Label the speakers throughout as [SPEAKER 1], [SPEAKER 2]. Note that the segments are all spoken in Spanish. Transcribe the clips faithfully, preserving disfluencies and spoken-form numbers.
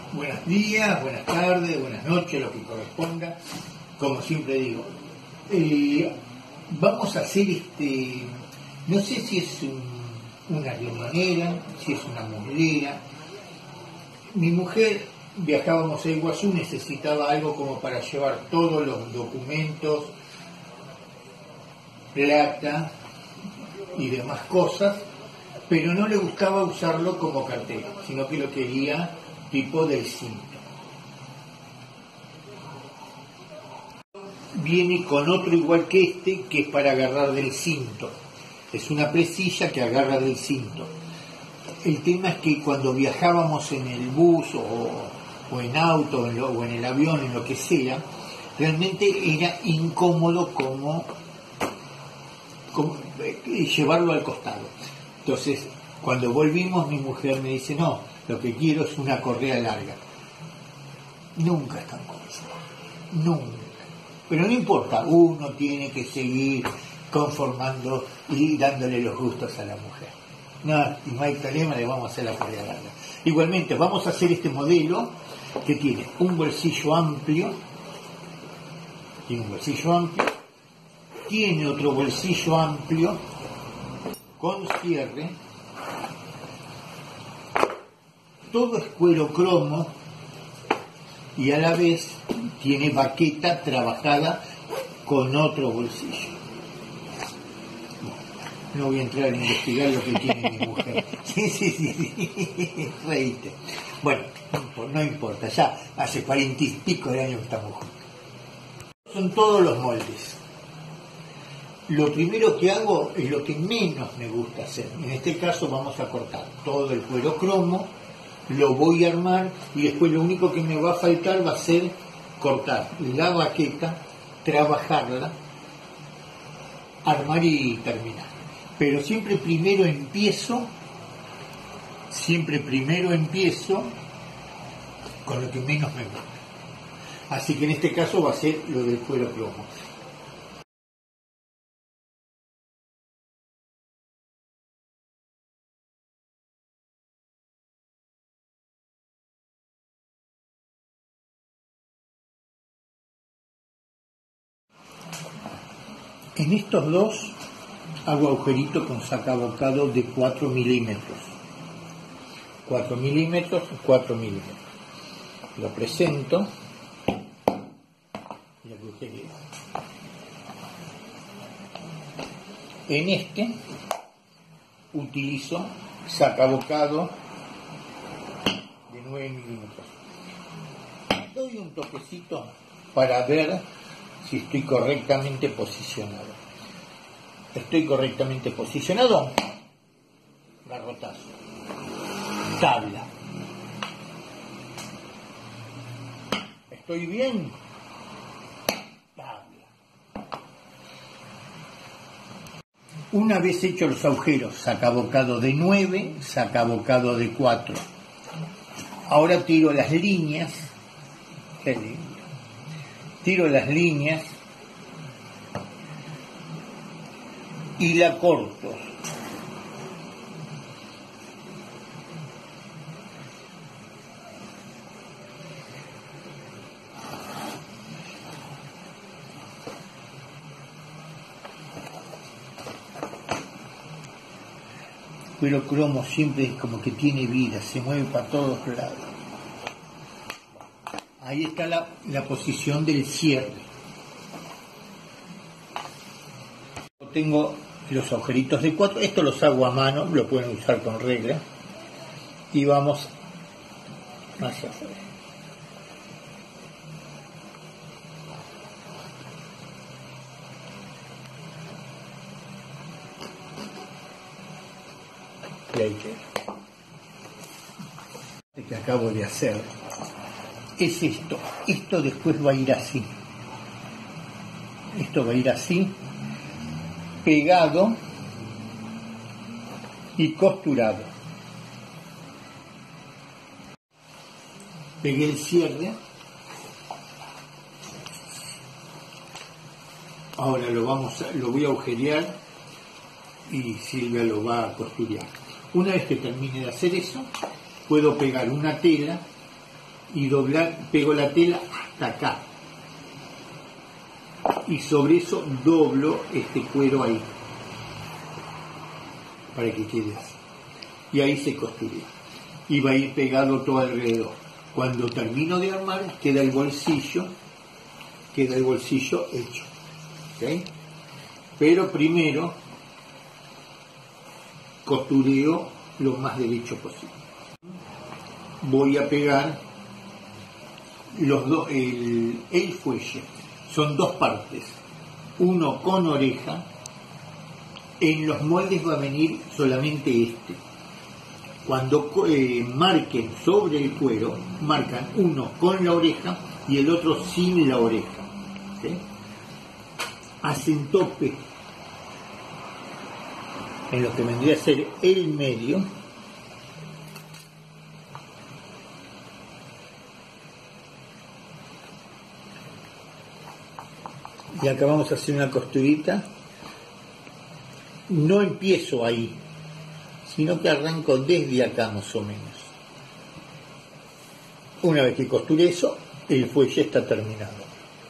[SPEAKER 1] Buenos días, buenas tardes, buenas noches, lo que corresponda. Como siempre digo, eh, vamos a hacer este, no sé si es un, una riñonera, si es una muslera. Mi mujer, viajábamos a Iguazú, necesitaba algo como para llevar todos los documentos, plata y demás cosas, pero no le gustaba usarlo como cartera, sino que lo quería tipo del cinto. Viene con otro igual que este, que es para agarrar del cinto. Es una presilla que agarra del cinto. El tema es que cuando viajábamos en el bus o, o en auto en lo, o en el avión, en lo que sea, realmente era incómodo como, como eh, llevarlo al costado. Entonces, cuando volvimos, mi mujer me dice, no, lo que quiero es una correa larga. Nunca es tan cómodo, nunca. Pero no importa, uno tiene que seguir conformando y dándole los gustos a la mujer. No, y no hay problema, le vamos a hacer la correa larga. Igualmente, vamos a hacer este modelo que tiene un bolsillo amplio, tiene un bolsillo amplio, tiene otro bolsillo amplio con cierre. Todo es cuero cromo y a la vez tiene baqueta trabajada con otro bolsillo. No voy a entrar a investigar lo que tiene mi mujer. Sí, sí, sí, sí. Reíste. Bueno, no importa, ya hace cuarenta y pico de años que estamos juntos. Son todos los moldes. Lo primero que hago es lo que menos me gusta hacer. En este caso vamos a cortar todo el cuero cromo, lo voy a armar y después lo único que me va a faltar va a ser cortar la baqueta, trabajarla, armar y terminar. Pero siempre primero empiezo, siempre primero empiezo con lo que menos me gusta. Así que en este caso va a ser lo del cuero cromo. En estos dos hago agujerito con sacabocado de cuatro milímetros. cuatro milímetros, cuatro milímetros. Lo presento y agujereo. En este utilizo sacabocado de nueve milímetros. Doy un toquecito para ver si estoy correctamente posicionado. ¿Estoy correctamente posicionado? Garrotazo. Tabla. ¿Estoy bien? Tabla. Una vez hechos los agujeros, sacabocado de nueve, sacabocado de cuatro. Ahora tiro las líneas. Qué lindo. Tiro las líneas y la corto. Pero cromo siempre es como que tiene vida, se mueve para todos lados. Ahí está la, la posición del cierre. Tengo los agujeritos de cuatro, esto los hago a mano, lo pueden usar con regla. Y vamos hacia afuera. Y ahí queda. Lo que acabo de hacer es esto. Esto después va a ir así. Esto va a ir así, pegado y costurado. Pegué el cierre. Ahora lo vamos a, lo voy a agujerear y Silvia lo va a costurear. Una vez que termine de hacer eso, puedo pegar una tela y doblar, pego la tela hasta acá y sobre eso doblo este cuero ahí para que quede así, y ahí se costurea y va a ir pegado todo alrededor. Cuando termino de armar queda el bolsillo, queda el bolsillo hecho, ¿okay? Pero primero costureo lo más derecho posible. Voy a pegar los dos, el, el fuelle, son dos partes, uno con oreja. En los moldes va a venir solamente este. Cuando eh, marquen sobre el cuero, marcan uno con la oreja y el otro sin la oreja, ¿sí? Hacen tope en lo que vendría a ser el medio, y acá vamos a hacer una costurita. No empiezo ahí, sino que arranco desde acá más o menos. Una vez que costure eso, el fuelle está terminado.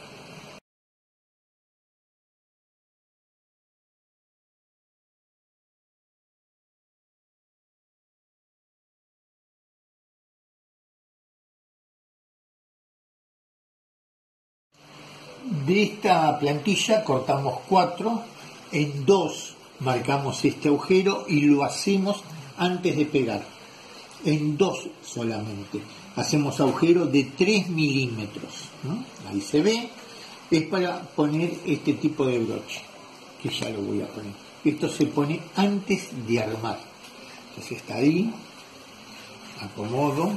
[SPEAKER 1] De esta plantilla cortamos cuatro, en dos marcamos este agujero y lo hacemos antes de pegar, en dos solamente. Hacemos agujero de tres milímetros, ¿no? Ahí se ve, es para poner este tipo de broche, que ya lo voy a poner. Esto se pone antes de armar. Entonces está ahí, acomodo.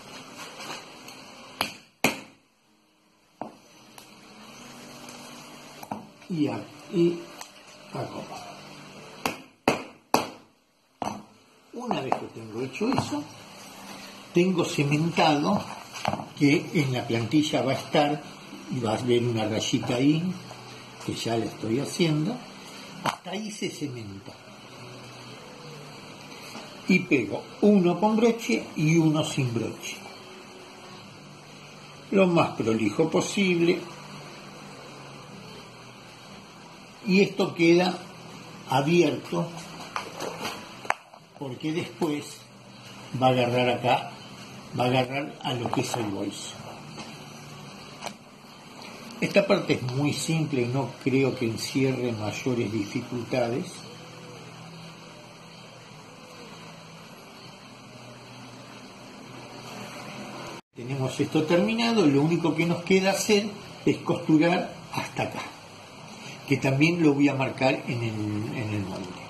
[SPEAKER 1] Y, y acomodo. Una vez que tengo hecho eso, tengo cimentado que en la plantilla va a estar, y va a ver una rayita ahí, que ya la estoy haciendo, hasta ahí se cementa. Y pego uno con broche y uno sin broche. Lo más prolijo posible. Y esto queda abierto porque después va a agarrar acá, va a agarrar a lo que es el bolso. Esta parte es muy simple y no creo que encierre mayores dificultades. Tenemos esto terminado, lo único que nos queda hacer es costurar hasta acá, que también lo voy a marcar en el, en el molde.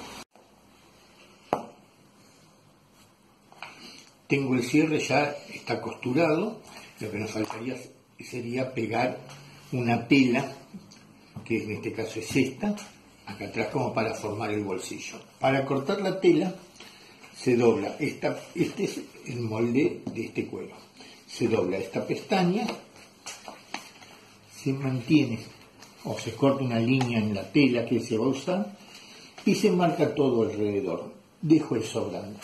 [SPEAKER 1] Tengo el cierre, ya está costurado, lo que nos faltaría sería pegar una tela, que en este caso es esta, acá atrás como para formar el bolsillo. Para cortar la tela se dobla, esta, este es el molde de este cuero, se dobla esta pestaña, se mantiene o se corta una línea en la tela que se va a usar y se marca todo alrededor. Dejo el sobrante.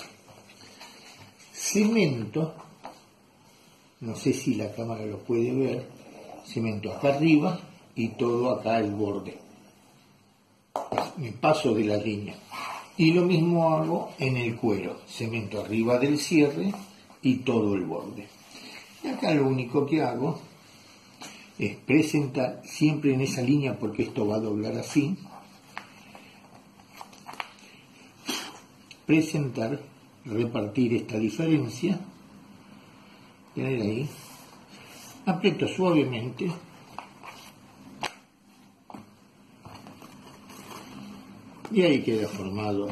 [SPEAKER 1] Cemento, no sé si la cámara lo puede ver, cemento acá arriba y todo acá el borde. Me paso de la línea. Y lo mismo hago en el cuero, cemento arriba del cierre y todo el borde. Y acá lo único que hago es presentar siempre en esa línea, porque esto va a doblar así, presentar, repartir esta diferencia, tener ahí, aprieto suavemente y ahí queda formado,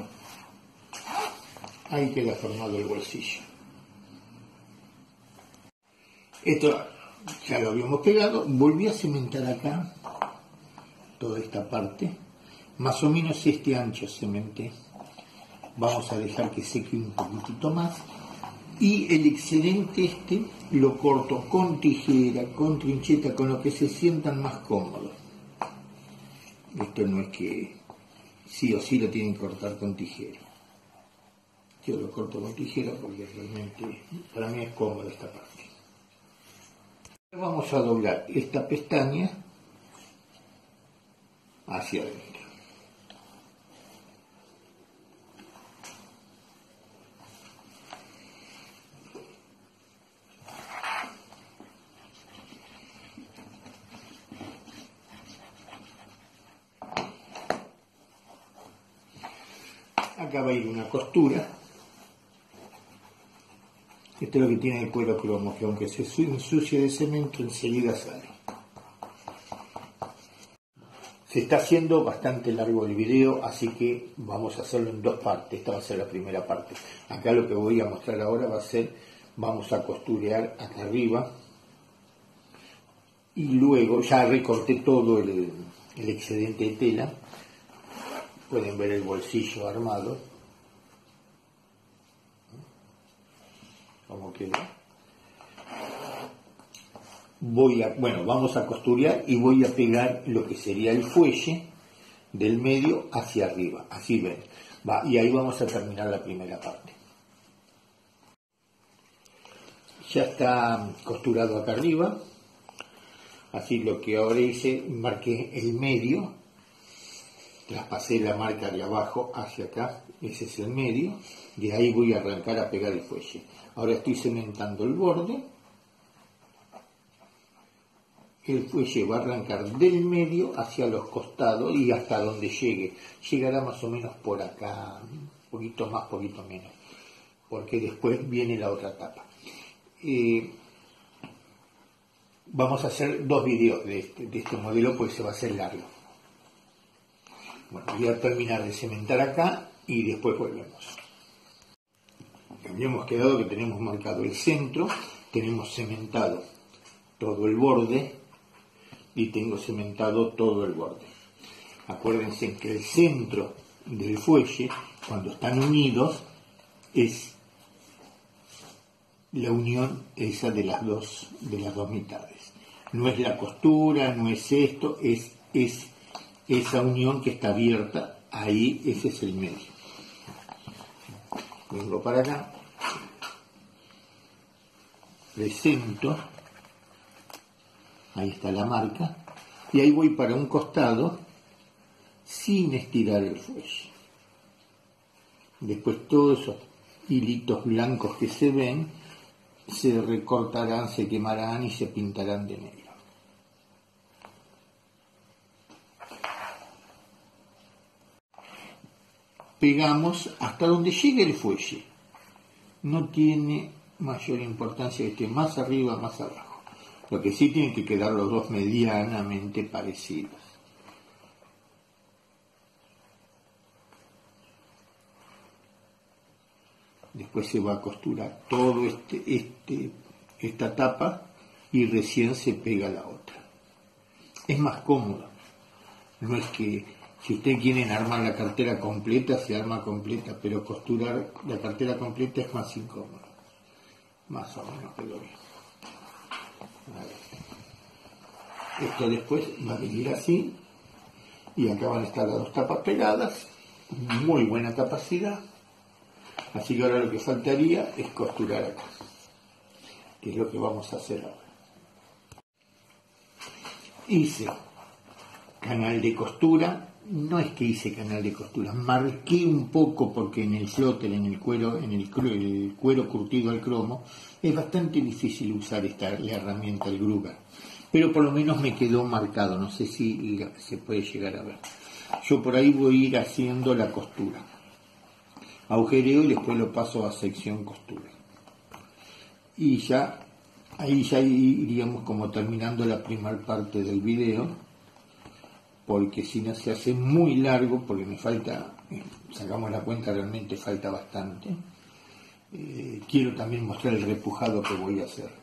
[SPEAKER 1] ahí queda formado el bolsillo. Esto ya lo habíamos pegado, volví a cimentar acá toda esta parte, más o menos este ancho cementé. Vamos a dejar que seque un poquitito más y el excedente este lo corto con tijera, con trincheta, con lo que se sientan más cómodos. Esto no es que sí o sí lo tienen que cortar con tijera. Yo lo corto con tijera porque realmente para mí es cómoda esta parte. Vamos a doblar esta pestaña hacia adentro. Acá va a ir una costura. Esto es lo que tiene el cuero cromo, que aunque se ensucie de cemento, enseguida sale. Se está haciendo bastante largo el video, así que vamos a hacerlo en dos partes. Esta va a ser la primera parte. Acá lo que voy a mostrar ahora va a ser, vamos a costurear acá arriba. Y luego, ya recorté todo el, el excedente de tela. Pueden ver el bolsillo armado. ¿Cómo quedó? Voy a, bueno, vamos a costurear y voy a pegar lo que sería el fuelle del medio hacia arriba. Así ven. Va, y ahí vamos a terminar la primera parte. Ya está costurado acá arriba. Así lo que ahora hice, marqué el medio. Traspasé la marca de abajo hacia acá, ese es el medio, de ahí voy a arrancar a pegar el fuelle. Ahora estoy cementando el borde, el fuelle va a arrancar del medio hacia los costados y hasta donde llegue, llegará más o menos por acá, un poquito más, poquito menos, porque después viene la otra etapa. Eh, vamos a hacer dos videos de este, de este modelo, pues se va a hacer largo. Bueno, voy a terminar de cementar acá y después volvemos. Habíamos quedado que tenemos marcado el centro, tenemos cementado todo el borde y tengo cementado todo el borde. Acuérdense que el centro del fuelle, cuando están unidos, es la unión esa de las dos, de las dos mitades. No es la costura, no es esto, es, es esa unión que está abierta, ahí ese es el medio. Vengo para acá, presento, ahí está la marca, y ahí voy para un costado sin estirar el fuelle. Después todos esos hilitos blancos que se ven se recortarán, se quemarán y se pintarán de negro. Pegamos hasta donde llegue el fuelle. No tiene mayor importancia que esté más arriba o más abajo. Lo que sí tienen que quedar los dos medianamente parecidos. Después se va a costurar todo este, este, esta tapa y recién se pega la otra. Es más cómodo. No es que si ustedes quieren armar la cartera completa, se arma completa, pero costurar la cartera completa es más incómodo. Más o menos quedó bien. Esto después va a venir así, y acá van a estar las dos tapas pegadas, muy buena capacidad. Así que ahora lo que faltaría es costurar acá, que es lo que vamos a hacer ahora. Hice canal de costura. No es que hice canal de costura, marqué un poco porque en el flotter, en el cuero, en el, el cuero curtido al cromo, es bastante difícil usar esta la herramienta, el Gruber, pero por lo menos me quedó marcado, no sé si se puede llegar a ver. Yo por ahí voy a ir haciendo la costura, agujereo y después lo paso a sección costura. Y ya, ahí ya iríamos como terminando la primera parte del video, porque si no se hace muy largo, porque me falta, sacamos la cuenta, realmente falta bastante. Eh, quiero también mostrar el repujado que voy a hacer.